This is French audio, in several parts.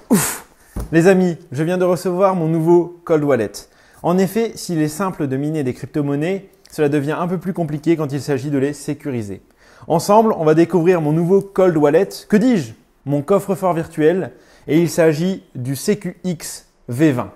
Ouf! Les amis, je viens de recevoir mon nouveau Cold Wallet. En effet, s'il est simple de miner des crypto-monnaies, cela devient un peu plus compliqué quand il s'agit de les sécuriser. Ensemble, on va découvrir mon nouveau Cold Wallet, que dis-je? Mon coffre-fort virtuel, et il s'agit du CQX V20.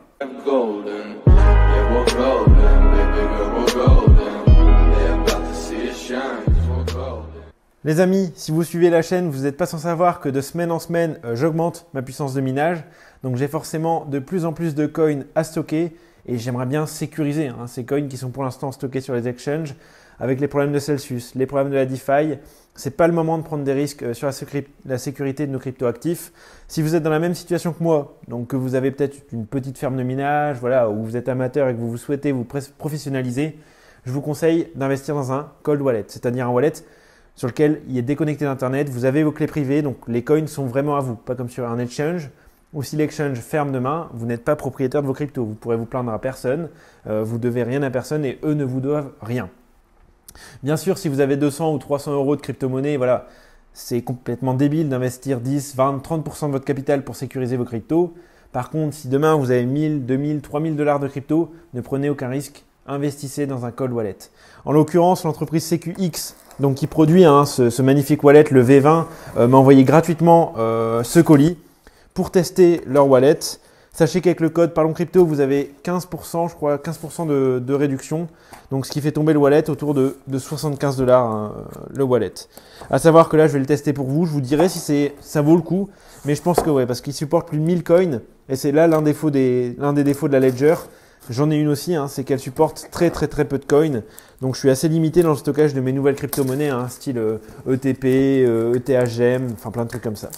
Les amis, si vous suivez la chaîne, vous n'êtes pas sans savoir que de semaine en semaine, j'augmente ma puissance de minage. Donc j'ai forcément de plus en plus de coins à stocker et j'aimerais bien sécuriser ces coins qui sont pour l'instant stockés sur les exchanges. Avec les problèmes de Celsius, les problèmes de la DeFi, c'est pas le moment de prendre des risques sur la sécurité de nos crypto-actifs. Si vous êtes dans la même situation que moi, donc que vous avez peut-être une petite ferme de minage, voilà, ou vous êtes amateur et que vous souhaitez vous professionnaliser, je vous conseille d'investir dans un cold wallet, c'est-à-dire un wallet sur lequel il est déconnecté d'Internet, vous avez vos clés privées, donc les coins sont vraiment à vous, pas comme sur un exchange. Ou si l'exchange ferme demain, vous n'êtes pas propriétaire de vos cryptos, vous pourrez vous plaindre à personne, vous devez rien à personne et eux ne vous doivent rien. Bien sûr, si vous avez 200 ou 300 euros de crypto-monnaie, voilà, c'est complètement débile d'investir 10, 20, 30% de votre capital pour sécuriser vos cryptos. Par contre, si demain vous avez 1000, 2000, 3000 $ de crypto, ne prenez aucun risque, investissez dans un cold wallet. En l'occurrence, l'entreprise CQX, donc qui produit ce magnifique wallet, le V20, m'a envoyé gratuitement ce colis pour tester leur wallet. Sachez qu'avec le code Parlons Crypto, vous avez 15%, je crois, 15% de réduction. Donc, ce qui fait tomber le wallet autour de 75 $, le wallet. À savoir que là, je vais le tester pour vous. Je vous dirai si ça vaut le coup. Mais je pense que ouais, parce qu'il supporte plus de 1000 coins. Et c'est là l'un des défauts de la Ledger. J'en ai une aussi, c'est qu'elle supporte très peu de coins. Donc, je suis assez limité dans le stockage de mes nouvelles crypto-monnaies, style ETP, ETHGM, enfin plein de trucs comme ça.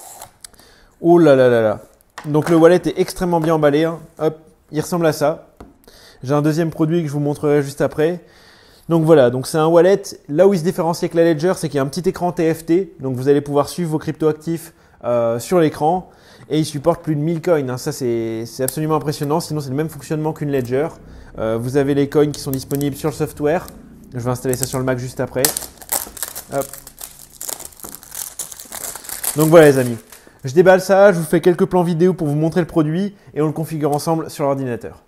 Oh là là là là. Donc le wallet est extrêmement bien emballé. Hop, il ressemble à ça. J'ai un deuxième produit que je vous montrerai juste après. Donc voilà, donc c'est un wallet. Là où il se différencie avec la Ledger, c'est qu'il y a un petit écran TFT. Donc vous allez pouvoir suivre vos crypto-actifs sur l'écran. Et il supporte plus de 1000 coins. Ça, c'est absolument impressionnant. Sinon, c'est le même fonctionnement qu'une Ledger. Vous avez les coins qui sont disponibles sur le software. Je vais installer ça sur le Mac juste après. Hop. Donc voilà les amis. Je déballe ça, je vous fais quelques plans vidéo pour vous montrer le produit et on le configure ensemble sur l'ordinateur.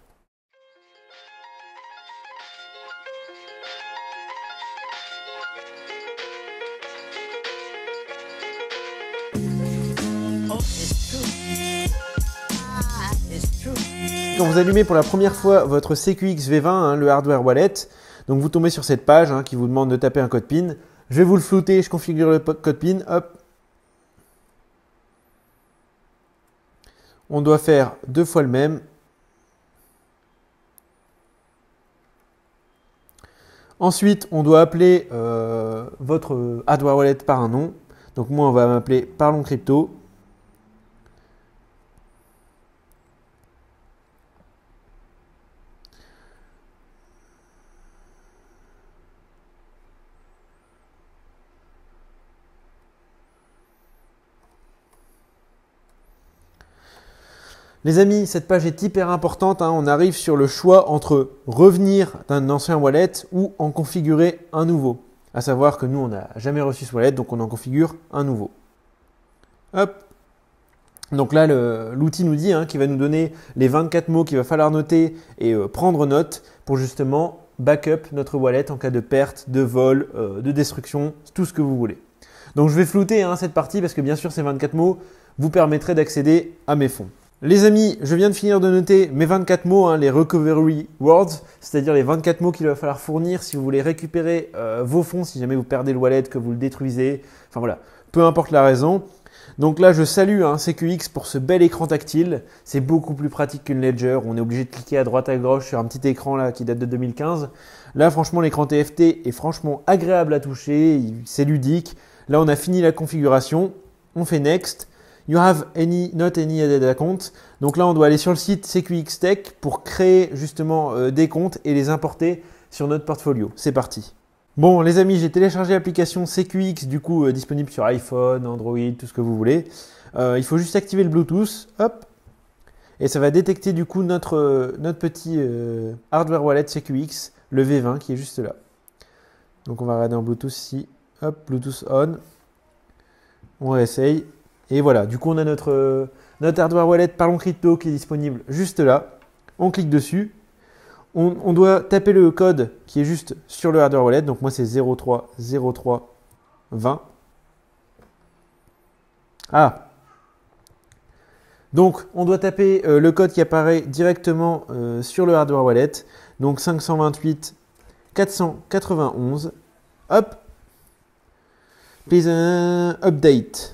Quand vous allumez pour la première fois votre CQX V20, le hardware wallet, donc vous tombez sur cette page qui vous demande de taper un code PIN. Je vais vous le flouter, je configure le code PIN, hop. On doit faire 2 fois le même. Ensuite, on doit appeler votre hardware wallet par un nom. Donc moi, on va m'appeler Parlons Crypto. Les amis, cette page est hyper importante. On arrive sur le choix entre revenir d'un ancien wallet ou en configurer un nouveau. À savoir que nous, on n'a jamais reçu ce wallet, donc on en configure un nouveau. Hop. Donc là, l'outil nous dit qu'il va nous donner les 24 mots qu'il va falloir noter et prendre note pour justement backup notre wallet en cas de perte, de vol, de destruction, tout ce que vous voulez. Donc je vais flouter cette partie parce que bien sûr, ces 24 mots vous permettraient d'accéder à mes fonds. Les amis, je viens de finir de noter mes 24 mots, les recovery words, c'est-à-dire les 24 mots qu'il va falloir fournir si vous voulez récupérer vos fonds, si jamais vous perdez le wallet, que vous le détruisez, enfin voilà, peu importe la raison. Donc là, je salue CQX pour ce bel écran tactile. C'est beaucoup plus pratique qu'une Ledger. On est obligé de cliquer à droite à gauche sur un petit écran là qui date de 2015. Là, franchement, l'écran TFT est franchement agréable à toucher. C'est ludique. Là, on a fini la configuration. On fait Next. You have not any added account. Donc là, on doit aller sur le site CQX Tech pour créer justement des comptes et les importer sur notre portfolio. C'est parti. Bon, les amis, j'ai téléchargé l'application CQX, du coup disponible sur iPhone, Android, tout ce que vous voulez. Il faut juste activer le Bluetooth, hop, et ça va détecter du coup notre petit hardware wallet CQX, le V20 qui est juste là. Donc on va regarder en Bluetooth ici, hop, Bluetooth on. On réessaye. Et voilà, du coup on a notre hardware wallet Parlons Crypto qui est disponible juste là. On clique dessus. On doit taper le code qui est juste sur le hardware wallet. Donc moi c'est 030320. Ah, donc on doit taper le code qui apparaît directement sur le hardware wallet. Donc 528 491. Hop. Please update.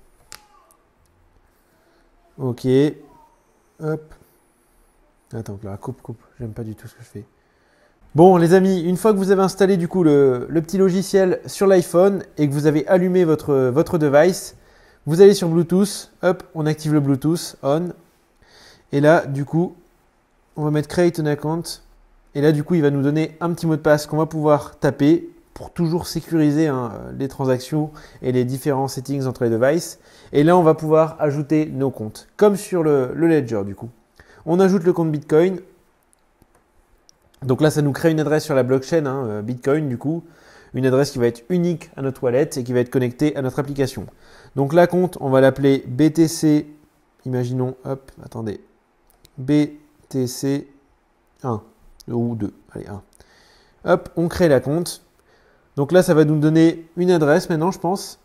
Ok. Hop. Attends, Clara, coupe. J'aime pas du tout ce que je fais. Bon, les amis, une fois que vous avez installé du coup le petit logiciel sur l'iPhone et que vous avez allumé votre device, vous allez sur Bluetooth. Hop, on active le Bluetooth on. Et là, du coup, on va mettre Create an account. Et là, du coup, il va nous donner un petit mot de passe qu'on va pouvoir taper pour toujours sécuriser les transactions et les différents settings entre les devices. Et là, on va pouvoir ajouter nos comptes, comme sur le Ledger du coup. On ajoute le compte Bitcoin. Donc là, ça nous crée une adresse sur la blockchain Bitcoin du coup. Une adresse qui va être unique à notre wallet et qui va être connectée à notre application. Donc la compte, on va l'appeler BTC. Imaginons, hop, attendez. BTC 1 ou 2. Allez, 1. Hop, on crée la compte. Donc là, ça va nous donner une adresse maintenant, je pense.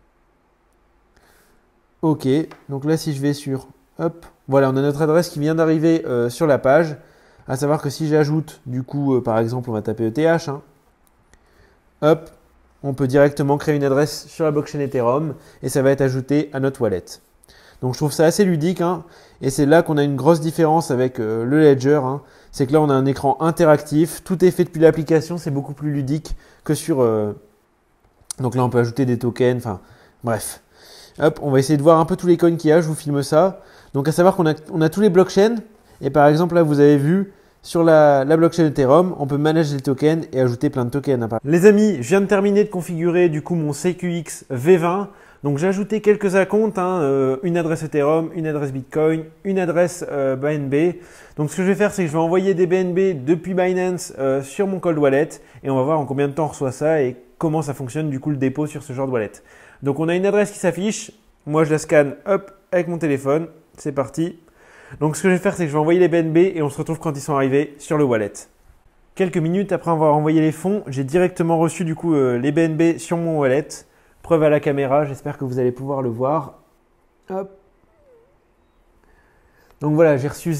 Ok, donc là, si je vais sur... Hop, voilà, on a notre adresse qui vient d'arriver sur la page. À savoir que si j'ajoute, du coup, par exemple, on va taper ETH. Hop, on peut directement créer une adresse sur la blockchain Ethereum et ça va être ajouté à notre wallet. Donc je trouve ça assez ludique et c'est là qu'on a une grosse différence avec le Ledger. C'est que là, on a un écran interactif. Tout est fait depuis l'application. C'est beaucoup plus ludique que sur... Donc là, on peut ajouter des tokens. Enfin, bref. Hop, on va essayer de voir un peu tous les coins qu'il y a. Je vous filme ça. Donc à savoir qu'on a tous les blockchains. Et par exemple, là, vous avez vu sur la blockchain Ethereum, on peut manager les tokens et ajouter plein de tokens. Les amis, je viens de terminer de configurer du coup mon CQX V20. Donc j'ai ajouté quelques acomptes, une adresse Ethereum, une adresse Bitcoin, une adresse BNB. Donc ce que je vais faire, c'est que je vais envoyer des BNB depuis Binance sur mon cold wallet et on va voir en combien de temps on reçoit ça et comment ça fonctionne du coup le dépôt sur ce genre de wallet. Donc on a une adresse qui s'affiche, moi je la scanne hop avec mon téléphone, c'est parti. Donc ce que je vais faire, c'est que je vais envoyer les BNB et on se retrouve quand ils sont arrivés sur le wallet. Quelques minutes après avoir envoyé les fonds, j'ai directement reçu du coup les BNB sur mon wallet. Preuve à la caméra, j'espère que vous allez pouvoir le voir. Hop. Donc voilà, j'ai reçu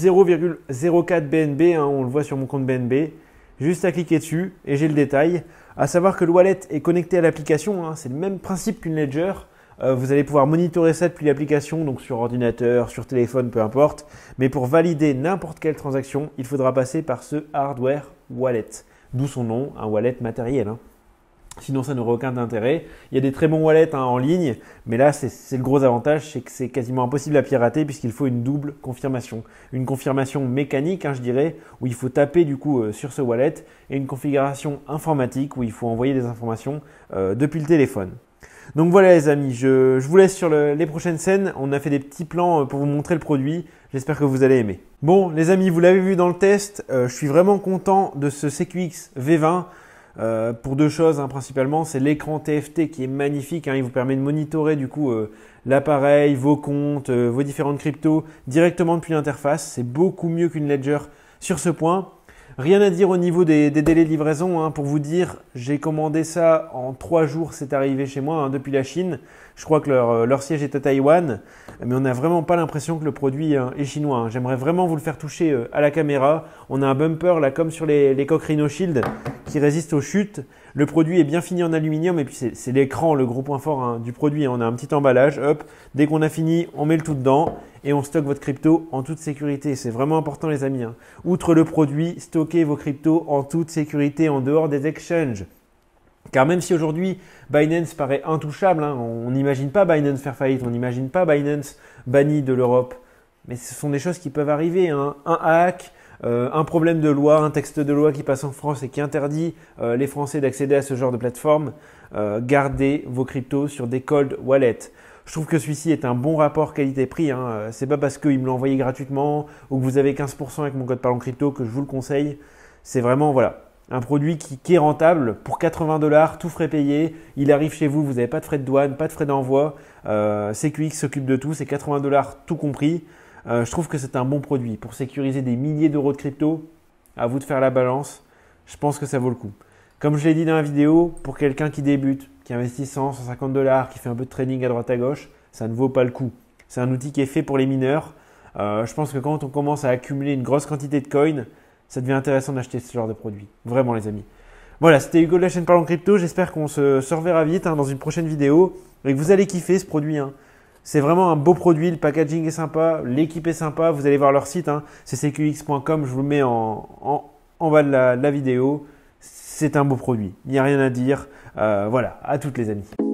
0,04 BNB, on le voit sur mon compte BNB. Juste à cliquer dessus et j'ai le détail. À savoir que le wallet est connecté à l'application, c'est le même principe qu'une Ledger. Vous allez pouvoir monitorer ça depuis l'application, donc sur ordinateur, sur téléphone, peu importe. Mais pour valider n'importe quelle transaction, il faudra passer par ce hardware wallet. D'où son nom, un wallet matériel. Sinon, ça n'aurait aucun intérêt. Il y a des très bons wallets en ligne, mais là, c'est le gros avantage, c'est que c'est quasiment impossible à pirater puisqu'il faut une double confirmation. Une confirmation mécanique, je dirais, où il faut taper du coup sur ce wallet, et une configuration informatique où il faut envoyer des informations depuis le téléphone. Donc voilà les amis, je vous laisse sur les prochaines scènes. On a fait des petits plans pour vous montrer le produit. J'espère que vous allez aimer. Bon les amis, vous l'avez vu dans le test, je suis vraiment content de ce CQX V20. Pour deux choses principalement, c'est l'écran TFT qui est magnifique, il vous permet de monitorer du coup l'appareil, vos comptes, vos différentes cryptos directement depuis l'interface. C'est beaucoup mieux qu'une Ledger sur ce point. Rien à dire au niveau des délais de livraison. Pour vous dire, j'ai commandé ça en 3 jours, c'est arrivé chez moi depuis la Chine. Je crois que leur siège est à Taïwan, mais on n'a vraiment pas l'impression que le produit est chinois. J'aimerais vraiment vous le faire toucher à la caméra. On a un bumper là comme sur les coques Rhino Shield qui résiste aux chutes. Le produit est bien fini en aluminium et puis c'est l'écran, le gros point fort du produit. On a un petit emballage, hop, dès qu'on a fini, on met le tout dedans et on stocke votre crypto en toute sécurité. C'est vraiment important les amis. Outre le produit, stockez vos cryptos en toute sécurité en dehors des exchanges. Car même si aujourd'hui Binance paraît intouchable, on n'imagine pas Binance faire faillite, on n'imagine pas Binance banni de l'Europe. Mais ce sont des choses qui peuvent arriver. Un hack, un problème de loi, un texte de loi qui passe en France et qui interdit les Français d'accéder à ce genre de plateforme. Gardez vos cryptos sur des cold wallets. Je trouve que celui-ci est un bon rapport qualité-prix. C'est pas parce qu'il me l'a envoyé gratuitement ou que vous avez 15% avec mon code Parlons Crypto que je vous le conseille. C'est vraiment, voilà. un produit qui est rentable pour 80 $, tout frais payé. Il arrive chez vous, vous n'avez pas de frais de douane, pas de frais d'envoi. CQX s'occupe de tout, c'est 80 $ tout compris. Je trouve que c'est un bon produit pour sécuriser des milliers d'euros de crypto. À vous de faire la balance. Je pense que ça vaut le coup. Comme je l'ai dit dans la vidéo, pour quelqu'un qui débute, qui investit 100, 150 $, qui fait un peu de trading à droite à gauche, ça ne vaut pas le coup. C'est un outil qui est fait pour les mineurs. Je pense que quand on commence à accumuler une grosse quantité de coins, ça devient intéressant d'acheter ce genre de produit. Vraiment les amis. Voilà, c'était Hugo de la chaîne Parlons Crypto. J'espère qu'on se reverra vite dans une prochaine vidéo et que vous allez kiffer ce produit. C'est vraiment un beau produit, le packaging est sympa, l'équipe est sympa. Vous allez voir leur site, c'est cqx.com, je vous le mets en bas de la vidéo. C'est un beau produit, il n'y a rien à dire. Voilà, à toutes les amis.